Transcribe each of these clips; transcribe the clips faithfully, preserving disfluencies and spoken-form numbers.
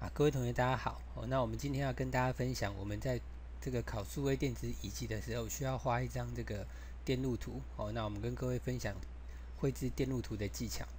啊，各位同学，大家好。哦，那我们今天要跟大家分享，我们在这个考数位电子乙级的时候，需要画一张这个电路图。哦，那我们跟各位分享绘制电路图的技巧。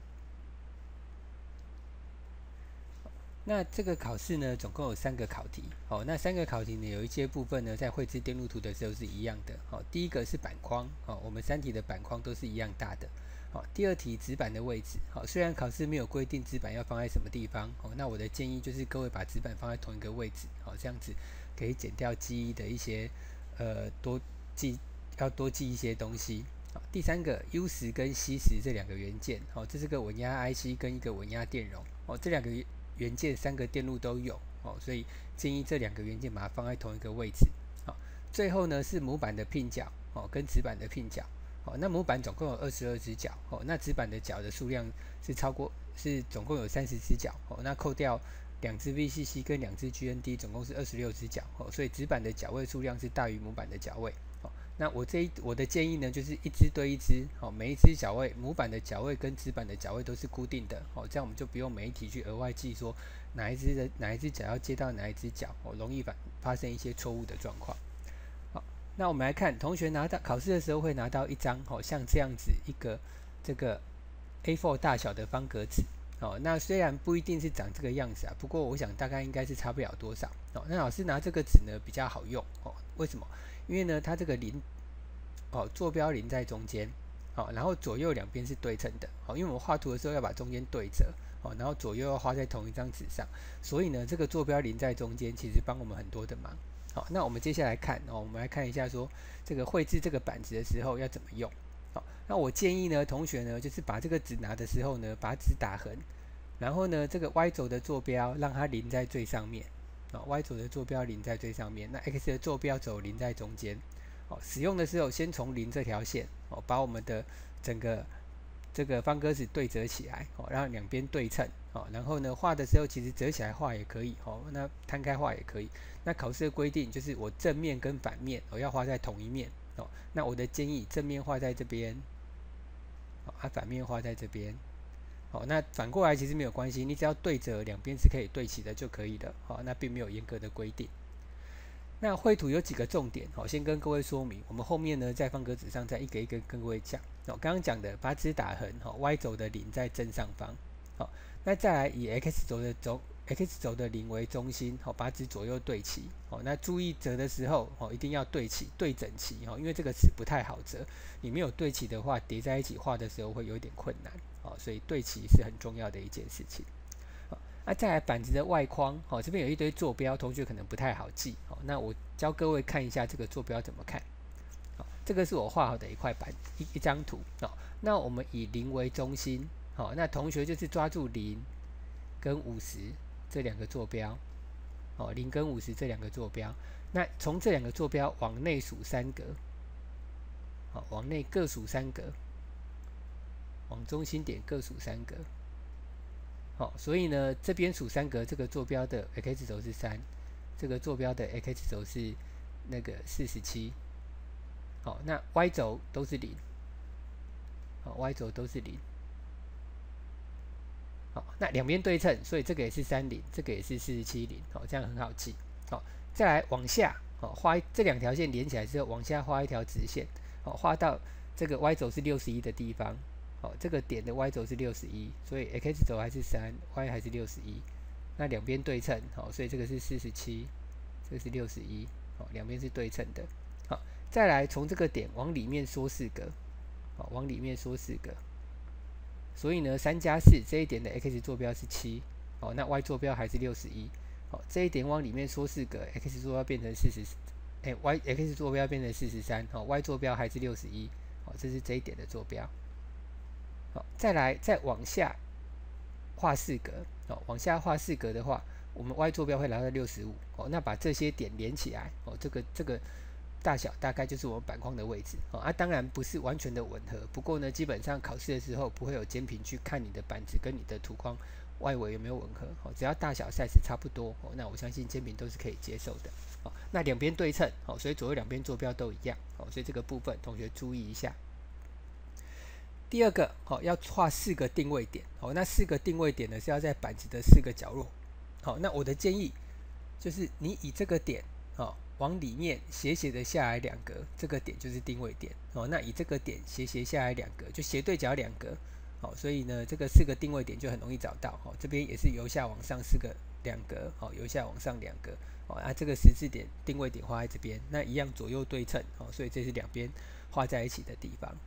那这个考试呢，总共有三个考题。哦，那三个考题呢，有一些部分呢，在绘制电路图的时候是一样的。哦，第一个是板框。哦，我们三题的板框都是一样大的。好，第二题纸板的位置，好，虽然考试没有规定纸板要放在什么地方，哦，那我的建议就是各位把纸板放在同一个位置，好，这样子可以减掉记忆的一些，呃，多记要多记一些东西。好，第三个 U 十跟 C 十这两个元件，好，这是个稳压 I C 跟一个稳压电容，哦，这两个元件三个电路都有，哦，所以建议这两个元件把它放在同一个位置。好，最后呢是模板的拼角，哦，跟纸板的拼角。好，那模板总共有二十二只角，哦，那纸板的角的数量是超过是总共有三十只角，哦，那扣掉两只 V C C 跟两只 G N D， 总共是二十六只角，哦，所以纸板的角位数量是大于模板的角位，哦，那我这一我的建议呢，就是一只对一只，哦，每一只角位模板的角位跟纸板的角位都是固定的，哦，这样我们就不用每一题去额外记说哪一只的哪一只角要接到哪一只角，哦，容易发发生一些错误的状况。那我们来看，同学拿到考试的时候会拿到一张，好像这样子一个这个 A 四 大小的方格纸，哦，那虽然不一定是长这个样子啊，不过我想大概应该是差不了多少。哦，那老师拿这个纸呢比较好用，哦，为什么？因为呢，它这个零，哦，坐标零在中间，哦，然后左右两边是对称的，哦，因为我们画图的时候要把中间对折，哦，然后左右要画在同一张纸上，所以呢，这个坐标零在中间，其实帮我们很多的忙。好，那我们接下来看哦，我们来看一下说这个绘制这个板子的时候要怎么用。好，那我建议呢，同学呢，就是把这个纸拿的时候呢，把纸打横，然后呢，这个 Y 轴的坐标让它临在最上面，哦 Y 轴的坐标临在最上面，那 X 的坐标轴临在中间。哦，使用的时候先从零这条线，哦，把我们的整个这个方格子对折起来，哦，让两边对称，哦，然后呢画的时候其实折起来画也可以，哦，那摊开画也可以。那考试的规定就是我正面跟反面我、哦、要画在同一面，哦，那我的建议正面画在这边，哦，啊反面画在这边，哦，那反过来其实没有关系，你只要对折两边是可以对齐的就可以了，哦，那并没有严格的规定。那绘图有几个重点，好，先跟各位说明。我们后面呢，在方格纸上再一个一个跟各位讲。哦，刚刚讲的，把纸打横，哈 ，Y 轴的零在正上方。好，那再来以 X 轴的轴 X 轴的零为中心，好，把纸左右对齐。好，那注意折的时候，哦，一定要对齐，对整齐，哦，因为这个纸不太好折，你没有对齐的话，叠在一起画的时候会有点困难。好，所以对齐是很重要的一件事情。那、啊、再来板子的外框，好、哦，这边有一堆坐标，同学可能不太好记，好、哦，那我教各位看一下这个坐标怎么看。好、哦，这个是我画好的一块板，一一张图，哦，那我们以零为中心，好、哦，那同学就是抓住零跟五十这两个坐标，哦，零跟五十这两个坐标，那从这两个坐标往内数三格，好、哦，往内各数三格，往中心点各数三格。好，所以呢，这边数三格，这个坐标的 x 轴是三，这个坐标的 x 轴是那个四十七。好，那 y 轴都是零，好 ，y 轴都是零。好，那两边对称，所以这个也是三零，这个也是四十七零。好，这样很好记。好，再来往下，好，画这两条线连起来之后，往下画一条直线，好，画到这个 y 轴是六十一的地方。好，这个点的 y 轴是六十一，所以 x 轴还是三 ，y 还是六十一。那两边对称，好，所以这个是四十七，这个是六十一，好，两边是对称的。好，再来从这个点往里面缩四格，好，往里面缩四格。所以呢，三加四这一点的 x 坐标是七，好，那 y 坐标还是六十一，好，这一点往里面缩四格 ，x 坐标变成四十，哎 ，y x 坐标变成四十三，好 ，y 坐标还是六十一，好，这是这一点的坐标。好，再来再往下画四格，哦，往下画四格的话，我们 y 坐标会来到六十五，哦，那把这些点连起来，哦，这个这个大小大概就是我们板框的位置，哦，啊，当然不是完全的吻合，不过呢，基本上考试的时候不会有监评去看你的板子跟你的图框外围有没有吻合，哦，只要大小 size 差不多，哦，那我相信监评都是可以接受的，哦，那两边对称，哦，所以左右两边坐标都一样，哦，所以这个部分同学注意一下。第二个，好，要画四个定位点，好，那四个定位点呢是要在板子的四个角落， 好，那我的建议就是你以这个点哦往里面斜斜的下来两格，这个点就是定位点哦。那以这个点斜斜下来两格，就斜对角两格哦，所以呢这个四个定位点就很容易找到哦。这边也是由下往上四个两格哦，由下往上两格哦。啊，这个十字点定位点画在这边，那一样左右对称哦，所以这是两边画在一起的地方。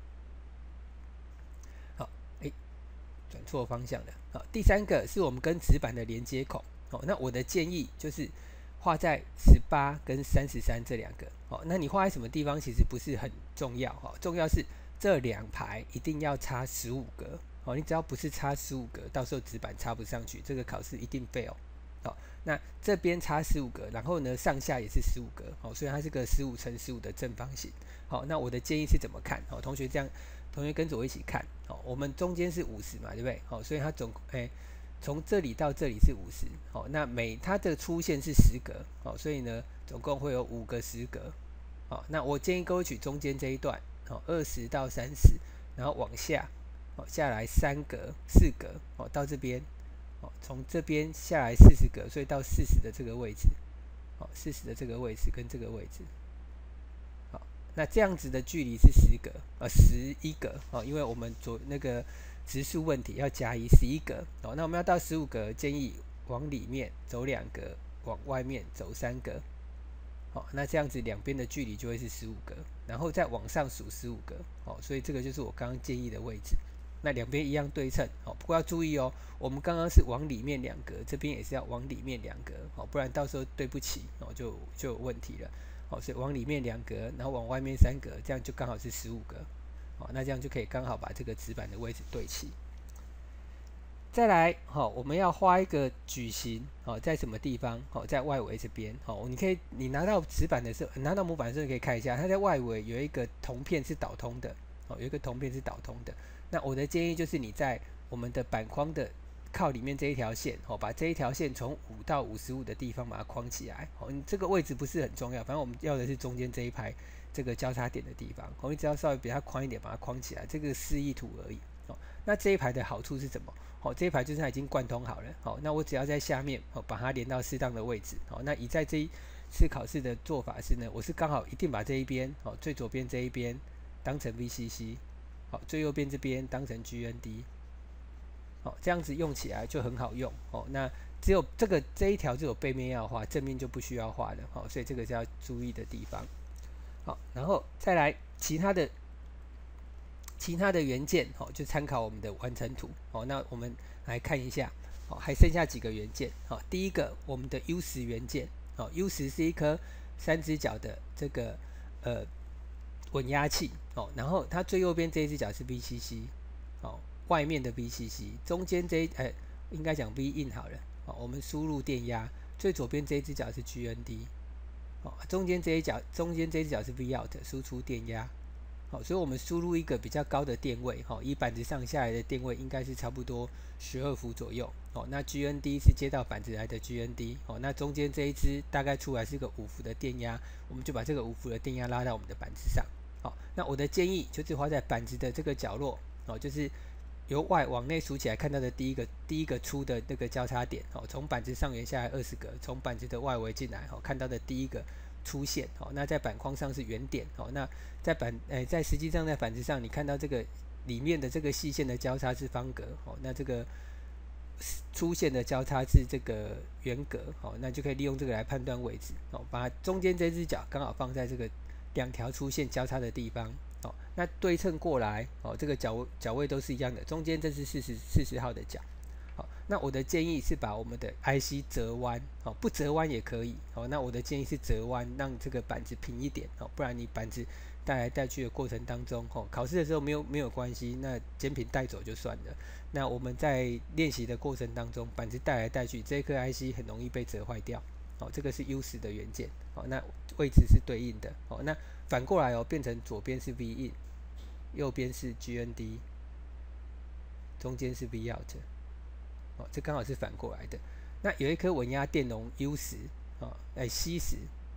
好，哎，转错方向了。好，第三个是我们跟纸板的连接孔哦。那我的建议就是画在十八跟三十三这两个哦。那你画在什么地方其实不是很重要哈、哦，重要是这两排一定要插十五格哦。你只要不是插十五格，到时候纸板插不上去，这个考试一定 fail 哦。那这边插十五格，然后呢上下也是十五格哦，所以它是个十五乘十五的正方形。好、哦，那我的建议是怎么看？哦，同学这样，同学跟着我一起看哦。我们中间是五十嘛，对不对？哦，所以它总哎。从这里到这里是五十，好，那每它的出现是十格，好，所以呢，总共会有五个十格，好，那我建议各位取中间这一段，好，二十到三十，然后往下，好，下来三格、四格，好，到这边，好，从这边下来四十格，所以到四十的这个位置，好，四十的这个位置跟这个位置，好，那这样子的距离是十格，呃，十一格，哦，因为我们左那个。质数问题要加一十一格哦，那我们要到十五格，建议往里面走两格，往外面走三格，好，那这样子两边的距离就会是十五格，然后再往上数十五格，好，所以这个就是我刚刚建议的位置。那两边一样对称，好，不过要注意哦，我们刚刚是往里面两格，这边也是要往里面两格，好，不然到时候对不起哦，就就有问题了，好，所以往里面两格，然后往外面三格，这样就刚好是十五格。好，那这样就可以刚好把这个纸板的位置对齐。再来，好，我们要画一个矩形，好，在什么地方？好，在外围这边，好，你可以，你拿到纸板的时候，拿到模板的时候，你可以看一下，它在外围有一个铜片是导通的，好，有一个铜片是导通的。那我的建议就是你在我们的板框的靠里面这一条线，好，把这一条线从五到五十五的地方把它框起来，好，你这个位置不是很重要，反正我们要的是中间这一排。这个交叉点的地方，我们只要稍微比它宽一点，把它框起来，这个示意图而已。哦，那这一排的好处是什么？哦，这一排就是它已经贯通好了。好、哦，那我只要在下面哦把它连到适当的位置。好、哦，那以在这一次考试的做法是呢，我是刚好一定把这一边哦最左边这一边当成 V C C， 好、哦，最右边这边当成 G N D， 好、哦，这样子用起来就很好用。哦，那只有这个这一条只有背面要画，正面就不需要画了。好、哦，所以这个是要注意的地方。好，然后再来其他的其他的元件，好，就参考我们的完成图。好，那我们来看一下，好，还剩下几个元件。好，第一个我们的 U 十元件，好 ，U 十是一颗三只脚的这个呃稳压器，哦，然后它最右边这一只脚是 V C C， 好，外面的 V C C， 中间这一呃应该讲 V in 好了，好，我们输入电压，最左边这一只脚是 G N D。哦，中间这一角，中间这一角是 V out 输出电压，好、哦，所以我们输入一个比较高的电位，好、哦，以板子上下来的电位应该是差不多十二伏左右，哦，那 G N D 是接到板子来的 G N D， 哦，那中间这一支大概出来是个五伏的电压，我们就把这个五伏的电压拉到我们的板子上，好、哦，那我的建议就是画在板子的这个角落，哦，就是由外往内数起来看到的第一个第一个出的那个交叉点，哦，从板子上缘下来二十格，从板子的外围进来，哦，看到的第一个出现，哦，那在板框上是原点，哦，那在板，呃，在实际上在板子上你看到这个里面的这个细线的交叉是方格，哦，那这个出现的交叉是这个圆格，哦，那就可以利用这个来判断位置，哦，把中间这只脚刚好放在这个两条出现交叉的地方。哦，那对称过来，哦，这个角角位都是一样的，中间这是四十四十号的角，好，那我的建议是把我们的 I C 折弯，哦，不折弯也可以，哦，那我的建议是折弯，让这个板子平一点，哦，不然你板子带来带去的过程当中，哦，考试的时候没有没有关系，那肩平带走就算了。那我们在练习的过程当中，板子带来带去，这颗 I C 很容易被折坏掉，哦，这个是 U 十的元件，哦，那位置是对应的，哦，那反过来哦，变成左边是 V in， 右边是 G N D， 中间是 V out， 哦，这刚好是反过来的。那有一颗稳压电容 U 十，哦，哎 C 十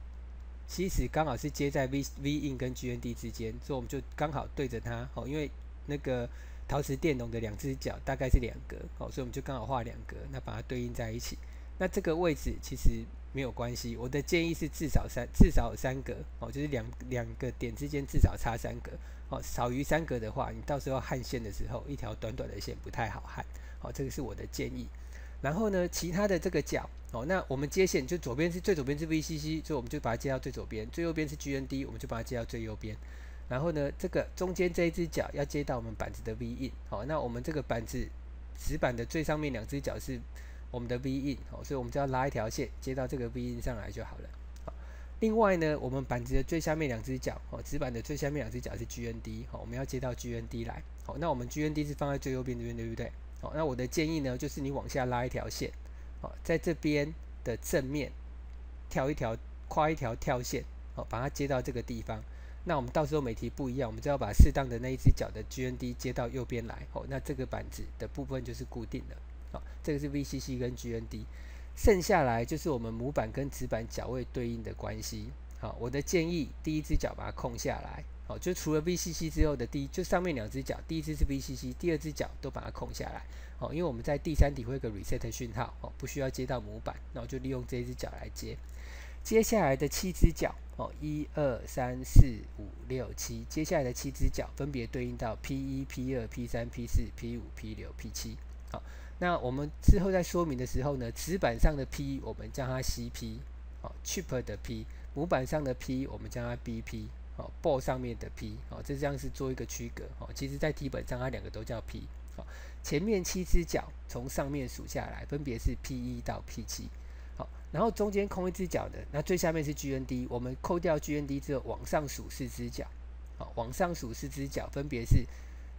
，C 十刚好是接在 V V in 跟 G N D 之间，所以我们就刚好对着它，哦，因为那个陶瓷电容的两只脚大概是两格，哦，所以我们就刚好画两格，那把它对应在一起。 那这个位置其实没有关系，我的建议是至少三至少三格哦，就是两两个点之间至少差三格哦，少于三格的话，你到时候焊线的时候，一条短短的线不太好焊，好、哦，这个是我的建议。然后呢，其他的这个角哦，那我们接线就左边是最左边是 V C C，所以我们就把它接到最左边；最右边是 G N D， 我们就把它接到最右边。然后呢，这个中间这一只角要接到我们板子的 V in， 好、哦，那我们这个板子纸板的最上面两只角是我们的 V in， 好、哦，所以我们就要拉一条线接到这个 V in 上来就好了。好、哦，另外呢，我们板子的最下面两只角，哦，纸板的最下面两只角是 G N D， 好、哦，我们要接到 G N D 来。好、哦，那我们 G N D 是放在最右边这边，对不对？好、哦，那我的建议呢，就是你往下拉一条线，好、哦，在这边的正面跳一条跨一条跳线，好、哦，把它接到这个地方。那我们到时候每题不一样，我们就要把适当的那一只角的 G N D 接到右边来，哦，那这个板子的部分就是固定的，好、哦，这个是 V C C 跟 G N D， 剩下来就是我们模板跟纸板角位对应的关系。好、哦，我的建议第一只角把它空下来，好、哦，就除了 V C C 之后的第一，就上面两只角，第一只是 V C C， 第二只角都把它空下来，好、哦，因为我们在第三题会有个 reset 讯号，哦，不需要接到模板，那我就利用这一只角来接。接下来的七只角哦，一二三四五六七，接下来的七只角分别对应到 P 一、P 二、P 三、P 四、P 五、P 六、P 七。好，那我们之后在说明的时候呢，纸板上的 P 我们叫它 C P， 哦 ，chip 的 P， 模板上的 P 我们叫它 B P， 哦 ，board 上面的 P， 哦，这样是做一个区隔。哦，其实在题本上它两个都叫 P。哦，前面七只角从上面数下来，分别是 P 一 到 P 七。好，然后中间空一只角的，那最下面是 G N D， 我们扣掉 G N D 之后，往上数四只角，好，往上数四只角，分别是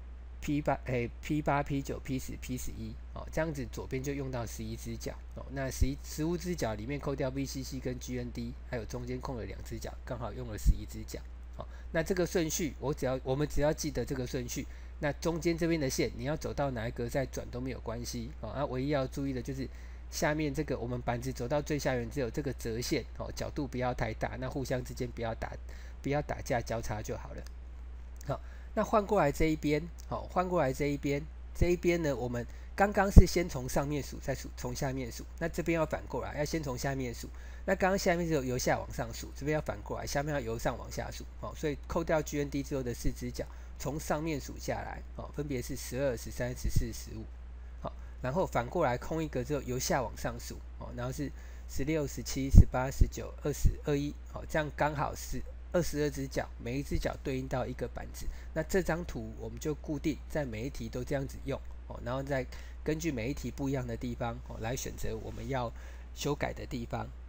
P 八、诶 P 八、P 九、P 十、P 十一，哦，这样子左边就用到十一只角，哦，那十一十五只角里面扣掉 V C C 跟 G N D， 还有中间空了两只角，刚好用了十一只角，好，那这个顺序我只要我们只要记得这个顺序，那中间这边的线你要走到哪一格再转都没有关系，哦，那唯一要注意的就是下面这个我们板子走到最下缘只有这个折线，哦，角度不要太大，那互相之间不要打不要打架交叉就好了。好，那换过来这一边，好，换过来这一边，这一边呢，我们刚刚是先从上面数，再数从下面数，那这边要反过来，要先从下面数。那刚刚下面是由由下往上数，这边要反过来，下面要由上往下数，好，所以扣掉 G N D 之后的四只角，从上面数下来，好，分别是十二、十三、十四、十五。然后反过来空一格之后，由下往上数，哦，然后是十六、十七、十八、十九、二十、二十一，好，这样刚好是二十二只角，每一只角对应到一个板子。那这张图我们就固定在每一题都这样子用，哦，然后再根据每一题不一样的地方，哦，来选择我们要修改的地方。